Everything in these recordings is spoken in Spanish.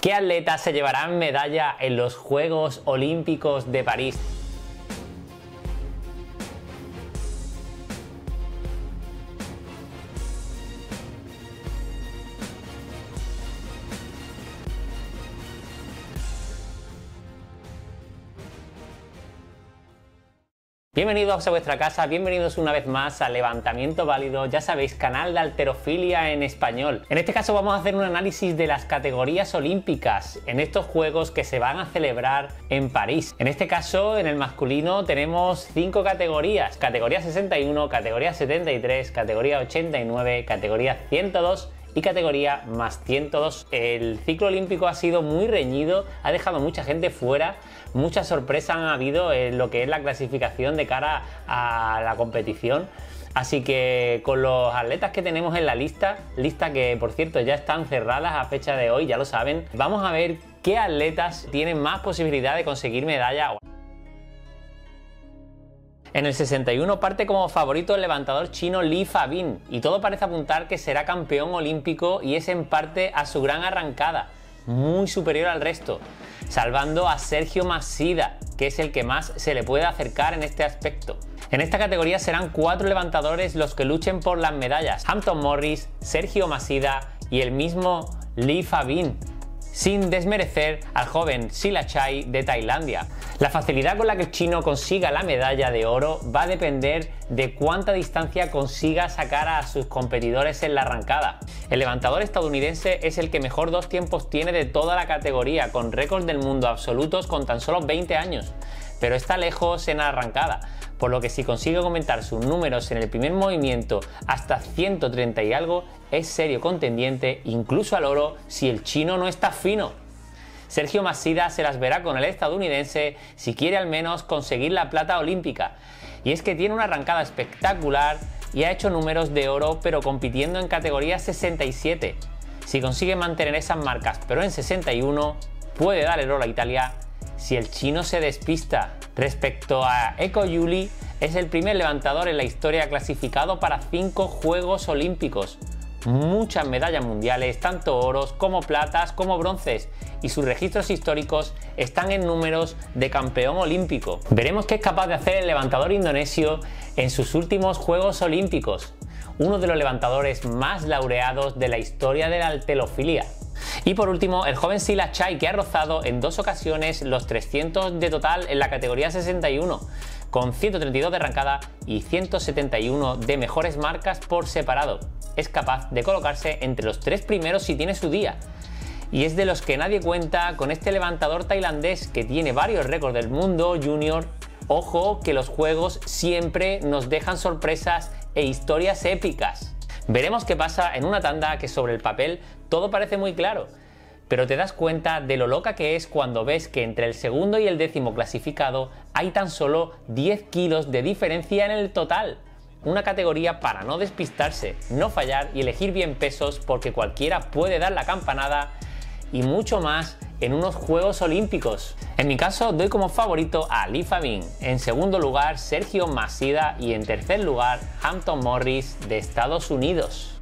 ¿Qué atletas se llevarán medalla en los Juegos Olímpicos de París? Bienvenidos a vuestra casa, bienvenidos una vez más a Levantamiento Válido, ya sabéis, canal de halterofilia en español. En este caso vamos a hacer un análisis de las categorías olímpicas en estos juegos que se van a celebrar en París. En este caso, en el masculino tenemos 5 categorías: categoría 61, categoría 73, categoría 89, categoría 102 y categoría más 102. El ciclo olímpico ha sido muy reñido, ha dejado mucha gente fuera, muchas sorpresas han habido en lo que es la clasificación de cara a la competición. Así que con los atletas que tenemos en la lista que por cierto ya están cerradas a fecha de hoy, ya lo saben, vamos a ver qué atletas tienen más posibilidad de conseguir medalla. En el 61 parte como favorito el levantador chino Li Fabin y todo parece apuntar que será campeón olímpico, y es en parte a su gran arrancada, muy superior al resto, salvando a Sergio Massidda, que es el que más se le puede acercar en este aspecto. En esta categoría serán 4 levantadores los que luchen por las medallas: Hampton Morris, Sergio Massidda y el mismo Li Fabin, sin desmerecer al joven Silachai de Tailandia. La facilidad con la que el chino consiga la medalla de oro va a depender de cuánta distancia consiga sacar a sus competidores en la arrancada. El levantador estadounidense es el que mejor 2 tiempos tiene de toda la categoría, con récords del mundo absolutos con tan solo 20 años, pero está lejos en la arrancada, por lo que si consigue aumentar sus números en el primer movimiento hasta 130 y algo, es serio contendiente incluso al oro si el chino no está fino. Sergio Massidda se las verá con el estadounidense si quiere al menos conseguir la plata olímpica, y es que tiene una arrancada espectacular y ha hecho números de oro pero compitiendo en categoría 67. Si consigue mantener esas marcas pero en 61, puede dar el oro a Italia si el chino se despista. Respecto a Eko Yuli, es el primer levantador en la historia clasificado para 5 Juegos Olímpicos, muchas medallas mundiales, tanto oros como platas como bronces, y sus registros históricos están en números de campeón olímpico. Veremos qué es capaz de hacer el levantador indonesio en sus últimos Juegos Olímpicos, uno de los levantadores más laureados de la historia de la halterofilia. Y por último, el joven Silachai, que ha rozado en 2 ocasiones los 300 de total en la categoría 61, con 132 de arrancada y 171 de mejores marcas por separado. Es capaz de colocarse entre los 3 primeros si tiene su día, y es de los que nadie cuenta con este levantador tailandés que tiene varios récords del mundo junior. Ojo que los juegos siempre nos dejan sorpresas e historias épicas. Veremos qué pasa en una tanda que sobre el papel todo parece muy claro, pero te das cuenta de lo loca que es cuando ves que entre el segundo y el 10º clasificado hay tan solo 10 kilos de diferencia en el total. Una categoría para no despistarse, no fallar y elegir bien pesos, porque cualquiera puede dar la campanada, y mucho más en unos Juegos Olímpicos. En mi caso doy como favorito a Li Fabin, en segundo lugar Sergio Massidda y en tercer lugar Hampton Morris de Estados Unidos.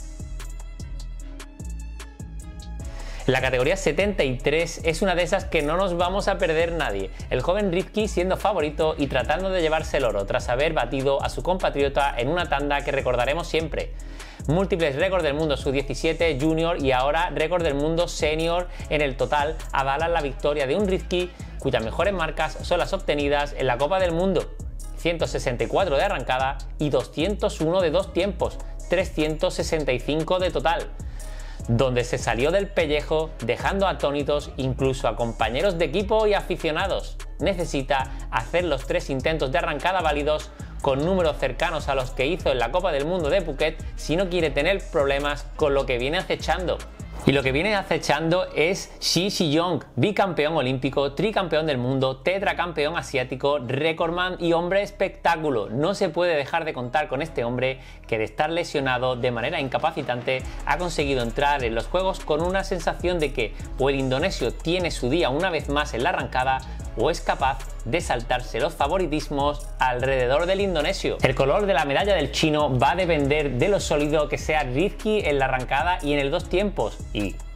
La categoría 73 es una de esas que no nos vamos a perder nadie. El joven Rifki siendo favorito y tratando de llevarse el oro tras haber batido a su compatriota en una tanda que recordaremos siempre. Múltiples récords del mundo sub-17 junior y ahora récord del mundo senior en el total avalan la victoria de un Rifki cuyas mejores marcas son las obtenidas en la Copa del Mundo: 164 de arrancada y 201 de 2 tiempos, 365 de total, donde se salió del pellejo dejando atónitos incluso a compañeros de equipo y aficionados. Necesita hacer los 3 intentos de arrancada válidos con números cercanos a los que hizo en la Copa del Mundo de Phuket si no quiere tener problemas con lo que viene acechando. Y lo que viene acechando es Shi Shiyong, bicampeón olímpico, tricampeón del mundo, tetracampeón asiático, recordman y hombre espectáculo. No se puede dejar de contar con este hombre que, de estar lesionado de manera incapacitante, ha conseguido entrar en los juegos con una sensación de que o el indonesio tiene su día una vez más en la arrancada o es capaz de saltarse los favoritismos alrededor del indonesio. El color de la medalla del chino va a depender de lo sólido que sea Rifki en la arrancada y en el 2 tiempos, y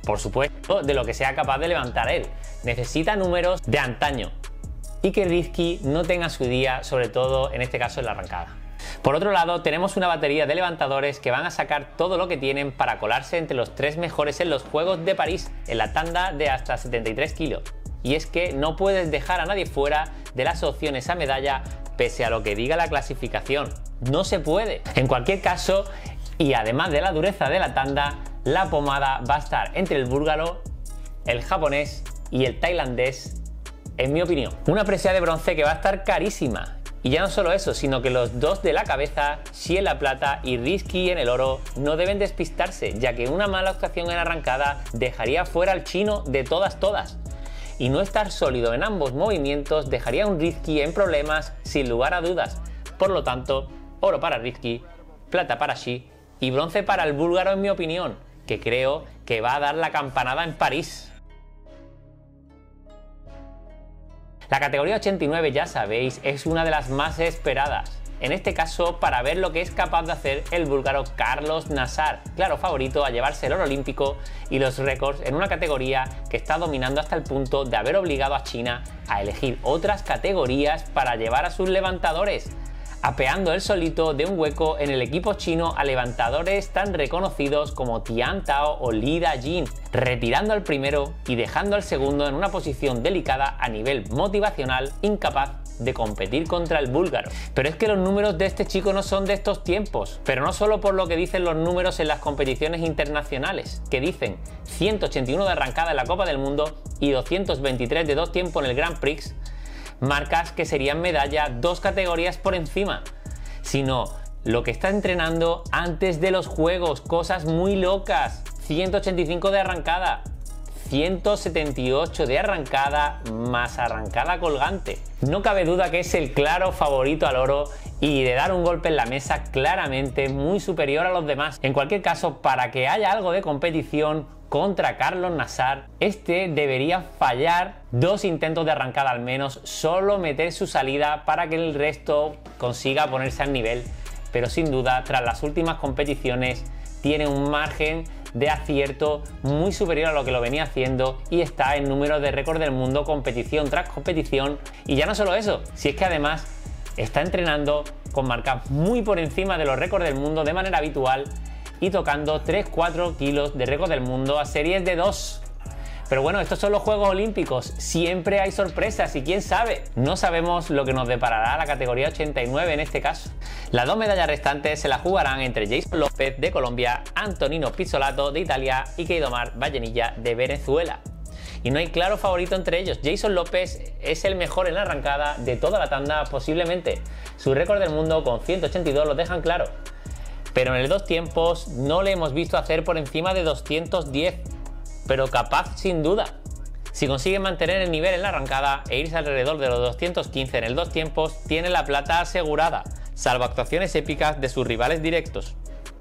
por supuesto, de lo que sea capaz de levantar él. Necesita números de antaño y que Rizky no tenga su día, sobre todo en este caso en la arrancada. Por otro lado, tenemos una batería de levantadores que van a sacar todo lo que tienen para colarse entre los 3 mejores en los Juegos de París, en la tanda de hasta 73 kilos. Y es que no puedes dejar a nadie fuera de las opciones a medalla pese a lo que diga la clasificación. No se puede. En cualquier caso, y además de la dureza de la tanda, la pomada va a estar entre el búlgaro, el japonés y el tailandés, en mi opinión. Una presea de bronce que va a estar carísima. Y ya no solo eso, sino que los dos de la cabeza, Xi en la plata y Rizky en el oro, no deben despistarse, ya que una mala actuación en arrancada dejaría fuera al chino de todas. Y no estar sólido en ambos movimientos dejaría a un Rizky en problemas sin lugar a dudas. Por lo tanto, oro para Rizky, plata para Xi y bronce para el búlgaro en mi opinión, que creo que va a dar la campanada en París. La categoría 89, ya sabéis, es una de las más esperadas. En este caso, para ver lo que es capaz de hacer el búlgaro Carlos Nassar, claro favorito a llevarse el oro olímpico y los récords en una categoría que está dominando hasta el punto de haber obligado a China a elegir otras categorías para llevar a sus levantadores, apeando él solito de un hueco en el equipo chino a levantadores tan reconocidos como Tian Tao o Li Dajin, retirando al primero y dejando al segundo en una posición delicada a nivel motivacional, incapaz de competir contra el búlgaro. Pero es que los números de este chico no son de estos tiempos, pero no solo por lo que dicen los números en las competiciones internacionales, que dicen 181 de arrancada en la Copa del Mundo y 223 de dos tiempos en el Grand Prix, marcas que serían medalla 2 categorías por encima, sino lo que está entrenando antes de los juegos, cosas muy locas. 185 de arrancada, 178 de arrancada más arrancada colgante. No cabe duda que es el claro favorito al oro y de dar un golpe en la mesa claramente muy superior a los demás. En cualquier caso, para que haya algo de competición contra Carlos Nassar, este debería fallar 2 intentos de arrancada al menos, solo meter su salida para que el resto consiga ponerse al nivel. Pero sin duda, tras las últimas competiciones, tiene un margen de acierto muy superior a lo que lo venía haciendo y está en números de récord del mundo competición tras competición. Y ya no solo eso, si es que además está entrenando con marcas muy por encima de los récords del mundo de manera habitual y tocando 3-4 kilos de récord del mundo a series de 2. Pero bueno, estos son los Juegos Olímpicos, siempre hay sorpresas y quién sabe, no sabemos lo que nos deparará la categoría 89 en este caso. Las 2 medallas restantes se las jugarán entre Jayson López de Colombia, Antonino Pizzolato de Italia y Keidomar Vallenilla de Venezuela. Y no hay claro favorito entre ellos. Jayson López es el mejor en la arrancada de toda la tanda posiblemente. Su récord del mundo con 182 lo dejan claro. Pero en el 2 tiempos no le hemos visto hacer por encima de 210. Pero capaz sin duda. Si consigue mantener el nivel en la arrancada e irse alrededor de los 215 en el 2 tiempos, tiene la plata asegurada, salvo actuaciones épicas de sus rivales directos.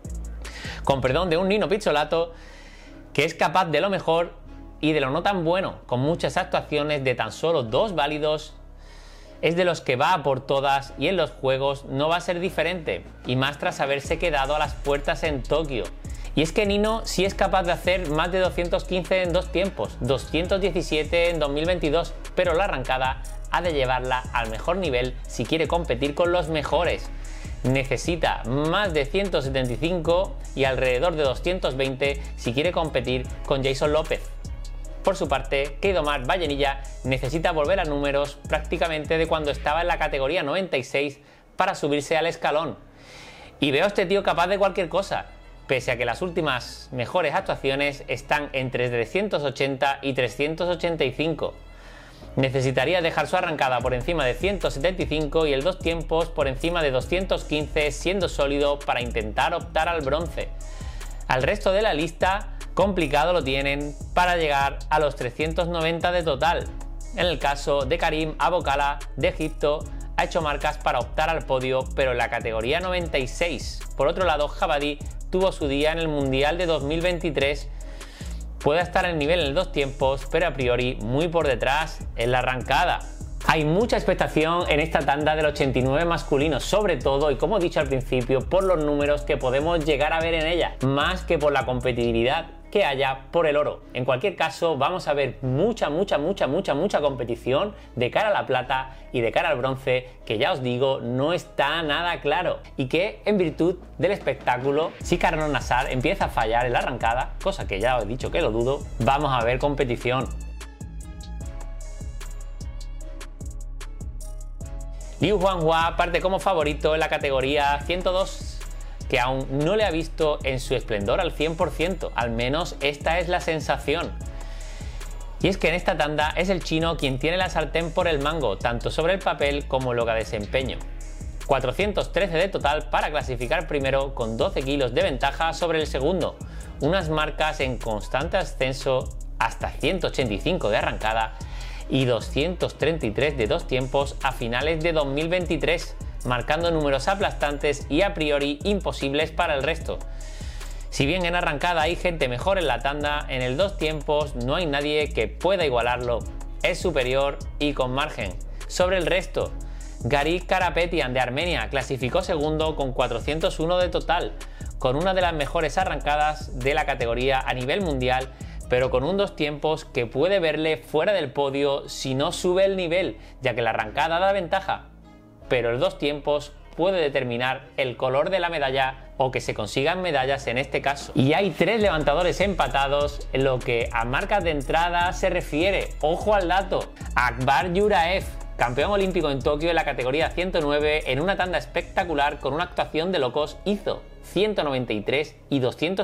Con perdón de un Nino Pizzolato, que es capaz de lo mejor y de lo no tan bueno, con muchas actuaciones de tan solo 2 válidos, es de los que va a por todas y en los juegos no va a ser diferente, y más tras haberse quedado a las puertas en Tokio. Y es que Nino sí es capaz de hacer más de 215 en 2 tiempos, 217 en 2022, pero la arrancada ha de llevarla al mejor nivel si quiere competir con los mejores. Necesita más de 175 y alrededor de 220 si quiere competir con Jayson López. Por su parte, Keidomar Vallenilla necesita volver a números prácticamente de cuando estaba en la categoría 96 para subirse al escalón. Y veo a este tío capaz de cualquier cosa, pese a que las últimas mejores actuaciones están entre 380 y 385. Necesitaría dejar su arrancada por encima de 175 y el 2 tiempos por encima de 215 siendo sólido para intentar optar al bronce. Al resto de la lista complicado lo tienen para llegar a los 390 de total. En el caso de Karim Abokala de Egipto, ha hecho marcas para optar al podio, pero en la categoría 96. Por otro lado, Jabadi tuvo su día en el Mundial de 2023. Puede estar en nivel en el 2 tiempos, pero a priori muy por detrás en la arrancada. Hay mucha expectación en esta tanda del 89 masculino, sobre todo, y como he dicho al principio, por los números que podemos llegar a ver en ella, más que por la competitividad que haya por el oro. En cualquier caso, vamos a ver mucha competición de cara a la plata y de cara al bronce, que ya os digo, no está nada claro. Y que en virtud del espectáculo, si Carlos Nassar empieza a fallar en la arrancada, cosa que ya os he dicho que lo dudo, vamos a ver competición. Liu Huanhua parte como favorito en la categoría 102, que aún no le ha visto en su esplendor al 100%, al menos esta es la sensación. Y es que en esta tanda es el chino quien tiene la sartén por el mango, tanto sobre el papel como lo que desempeño. 413 de total para clasificar primero, con 12 kilos de ventaja sobre el segundo, unas marcas en constante ascenso hasta 185 de arrancada y 233 de dos tiempos a finales de 2023, marcando números aplastantes y a priori imposibles para el resto. Si bien en arrancada hay gente mejor en la tanda, en el dos tiempos no hay nadie que pueda igualarlo. Es superior y con margen. Sobre el resto, Garik Karapetyan de Armenia clasificó segundo con 401 de total, con una de las mejores arrancadas de la categoría a nivel mundial, pero con un dos tiempos que puede verle fuera del podio si no sube el nivel, ya que la arrancada da ventaja, pero el dos tiempos puede determinar el color de la medalla o que se consigan medallas en este caso. Y hay tres levantadores empatados en lo que a marcas de entrada se refiere. Ojo al dato: Akbar Yuraev, campeón olímpico en Tokio en la categoría 109, en una tanda espectacular con una actuación de locos, hizo 193 y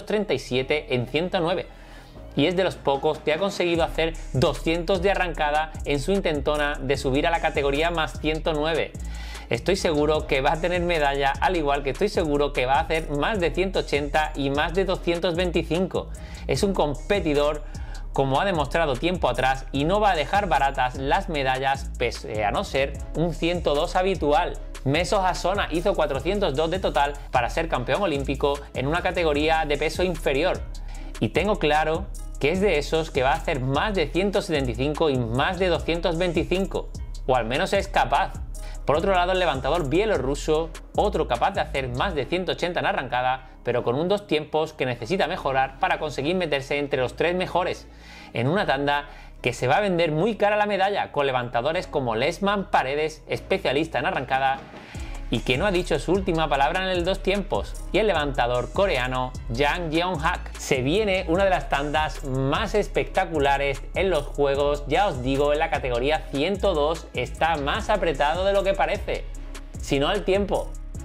237 en 109. Y es de los pocos que ha conseguido hacer 200 de arrancada en su intentona de subir a la categoría más 109. Estoy seguro que va a tener medalla, al igual que estoy seguro que va a hacer más de 180 y más de 225. Es un competidor, como ha demostrado tiempo atrás, y no va a dejar baratas las medallas pese a no ser un 102 habitual. Meso Hasona hizo 402 de total para ser campeón olímpico en una categoría de peso inferior. Y tengo claro que es de esos que va a hacer más de 175 y más de 225, o al menos es capaz. Por otro lado, el levantador bielorruso, otro capaz de hacer más de 180 en arrancada, pero con un dos tiempos que necesita mejorar para conseguir meterse entre los tres mejores, en una tanda que se va a vender muy cara la medalla, con levantadores como Lesman Paredes, especialista en arrancada, y que no ha dicho su última palabra en el dos tiempos, y el levantador coreano Jang Jeong-hak. Se viene una de las tandas más espectaculares en los juegos, ya os digo, en la categoría 102 está más apretado de lo que parece, si no al tiempo.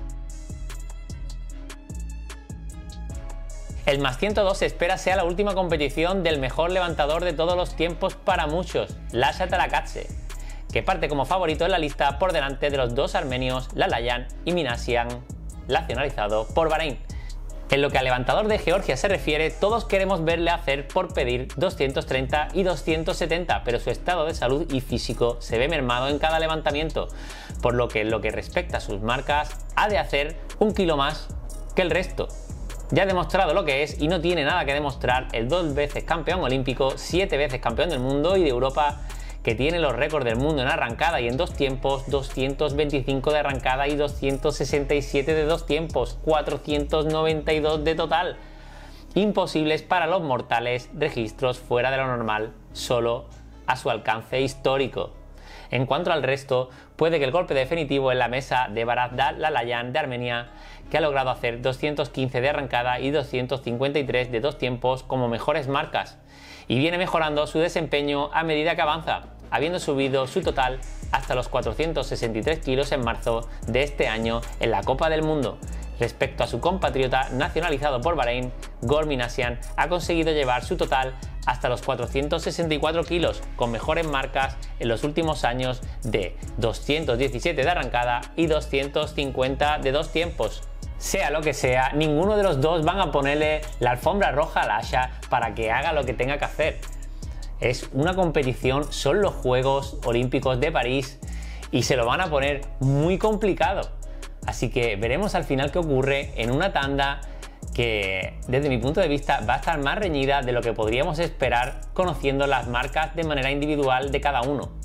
El más 102 se espera sea la última competición del mejor levantador de todos los tiempos para muchos, Lasha Tarakadze, que parte como favorito en la lista por delante de los dos armenios Lalayan y Minasian, nacionalizado por Bahrein. En lo que al levantador de Georgia se refiere, todos queremos verle hacer por pedir 230 y 270, pero su estado de salud y físico se ve mermado en cada levantamiento, por lo que en lo que respecta a sus marcas, ha de hacer un kilo más que el resto. Ya ha demostrado lo que es y no tiene nada que demostrar el 2 veces campeón olímpico, 7 veces campeón del mundo y de Europa, que tiene los récords del mundo en arrancada y en dos tiempos, 225 de arrancada y 267 de dos tiempos, 492 de total. Imposibles para los mortales, registros fuera de lo normal, solo a su alcance histórico. En cuanto al resto, puede que el golpe definitivo en la mesa de Barazdal Lalayan de Armenia, que ha logrado hacer 215 de arrancada y 253 de dos tiempos como mejores marcas, y viene mejorando su desempeño a medida que avanza, habiendo subido su total hasta los 463 kilos en marzo de este año en la Copa del Mundo. Respecto a su compatriota nacionalizado por Bahrein, Gor Minasian ha conseguido llevar su total hasta los 464 kilos, con mejores marcas en los últimos años de 217 de arrancada y 250 de dos tiempos. Sea lo que sea, ninguno de los dos van a ponerle la alfombra roja a Lasha para que haga lo que tenga que hacer. Es una competición, son los Juegos Olímpicos de París y se lo van a poner muy complicado. Así que veremos al final qué ocurre en una tanda que, desde mi punto de vista, va a estar más reñida de lo que podríamos esperar conociendo las marcas de manera individual de cada uno.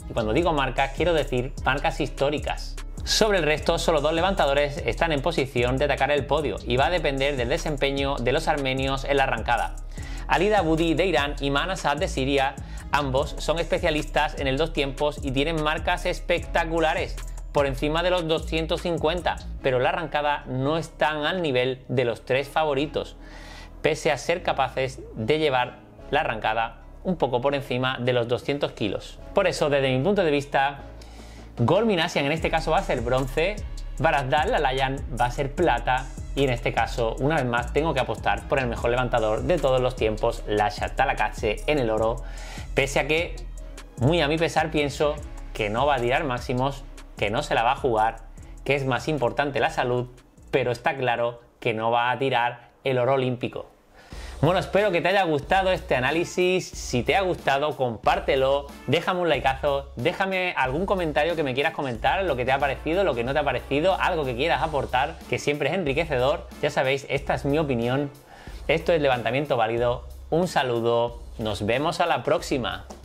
y cuando digo marcas quiero decir marcas históricas. Sobre el resto, solo 2 levantadores están en posición de atacar el podio y va a depender del desempeño de los armenios en la arrancada. Ali Dawoodi de Irán y Mahan Assad de Siria, ambos son especialistas en el 2 tiempos y tienen marcas espectaculares, por encima de los 250, pero la arrancada no están al nivel de los 3 favoritos, pese a ser capaces de llevar la arrancada un poco por encima de los 200 kilos. Por eso, desde mi punto de vista, Gol Minasian en este caso va a ser bronce, Barazdal Alayan va a ser plata y en este caso, una vez más, tengo que apostar por el mejor levantador de todos los tiempos, Lasha Talakadze, en el oro, pese a que, muy a mi pesar, pienso que no va a tirar máximos, que no se la va a jugar, que es más importante la salud, pero está claro que no va a tirar el oro olímpico. Bueno, espero que te haya gustado este análisis. Si te ha gustado, compártelo, déjame un likeazo, déjame algún comentario que me quieras comentar, lo que te ha parecido, lo que no te ha parecido, algo que quieras aportar, que siempre es enriquecedor. Ya sabéis, esta es mi opinión. Esto es Levantamiento Válido. Un saludo, nos vemos a la próxima.